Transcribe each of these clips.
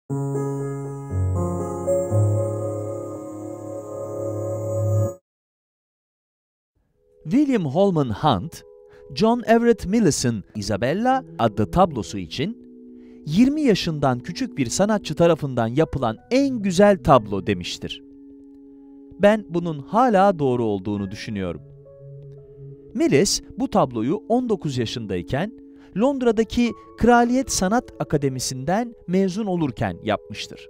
William Holman Hunt, John Everett Millis'in Isabella adlı tablosu için 20 yaşından küçük bir sanatçı tarafından yapılan en güzel tablo demiştir. Ben bunun hala doğru olduğunu düşünüyorum. Millis bu tabloyu 19 yaşındayken Londra'daki Kraliyet Sanat Akademisi'nden mezun olurken yapmıştır.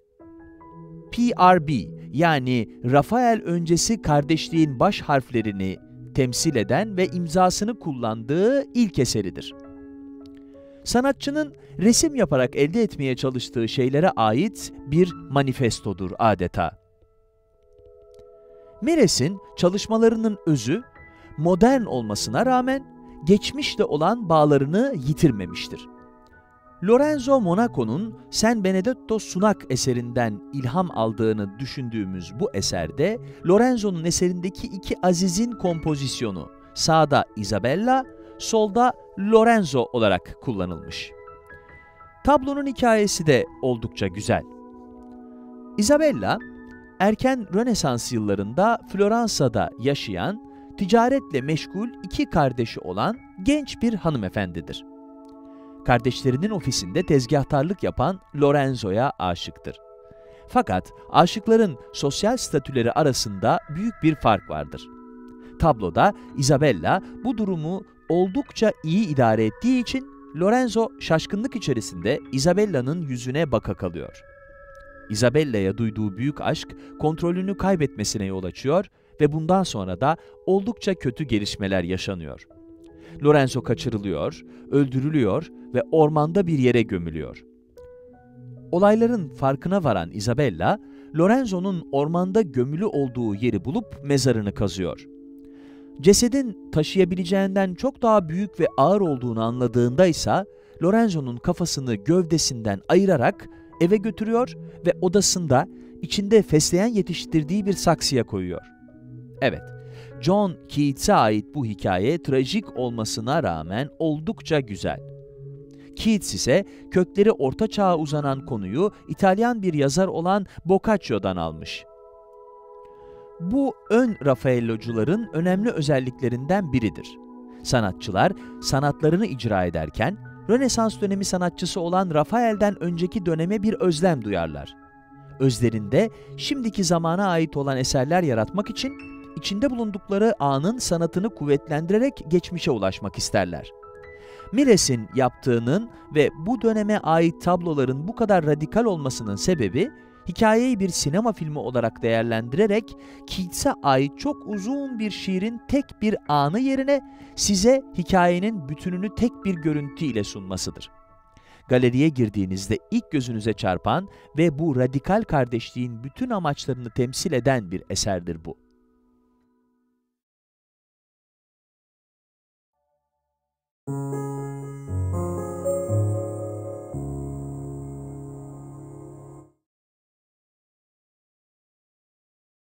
PRB yani Rafael öncesi kardeşliğin baş harflerini temsil eden ve imzasını kullandığı ilk eseridir. Sanatçının resim yaparak elde etmeye çalıştığı şeylere ait bir manifestodur adeta. Millis'in çalışmalarının özü, modern olmasına rağmen geçmişle olan bağlarını yitirmemiştir. Lorenzo Monaco'nun San Benedetto Sunak eserinden ilham aldığını düşündüğümüz bu eserde, Lorenzo'nun eserindeki iki azizin kompozisyonu, sağda Isabella, solda Lorenzo olarak kullanılmış. Tablonun hikayesi de oldukça güzel. Isabella, erken Rönesans yıllarında Floransa'da yaşayan, ticaretle meşgul iki kardeşi olan genç bir hanımefendidir. Kardeşlerinin ofisinde tezgahtarlık yapan Lorenzo'ya aşıktır. Fakat aşıkların sosyal statüleri arasında büyük bir fark vardır. Tabloda Isabella bu durumu oldukça iyi idare ettiği için Lorenzo şaşkınlık içerisinde Isabella'nın yüzüne baka kalıyor. Isabella'ya duyduğu büyük aşk kontrolünü kaybetmesine yol açıyor ve bundan sonra da oldukça kötü gelişmeler yaşanıyor. Lorenzo kaçırılıyor, öldürülüyor ve ormanda bir yere gömülüyor. Olayların farkına varan Isabella, Lorenzo'nun ormanda gömülü olduğu yeri bulup mezarını kazıyor. Cesedin taşıyabileceğinden çok daha büyük ve ağır olduğunu anladığında ise Lorenzo'nun kafasını gövdesinden ayırarak eve götürüyor ve odasında içinde fesleğen yetiştirdiği bir saksıya koyuyor. Evet, John Keats'e ait bu hikaye trajik olmasına rağmen oldukça güzel. Keats ise kökleri Orta Çağ'a uzanan konuyu İtalyan bir yazar olan Boccaccio'dan almış. Bu ön Raffaellocuların önemli özelliklerinden biridir. Sanatçılar sanatlarını icra ederken Rönesans dönemi sanatçısı olan Rafael'den önceki döneme bir özlem duyarlar. Özlerinde şimdiki zamana ait olan eserler yaratmak için içinde bulundukları anın sanatını kuvvetlendirerek geçmişe ulaşmak isterler. Milles'in yaptığının ve bu döneme ait tabloların bu kadar radikal olmasının sebebi, hikayeyi bir sinema filmi olarak değerlendirerek Keats'e ait çok uzun bir şiirin tek bir anı yerine size hikayenin bütününü tek bir görüntü ile sunmasıdır. Galeriye girdiğinizde ilk gözünüze çarpan ve bu radikal kardeşliğin bütün amaçlarını temsil eden bir eserdir bu.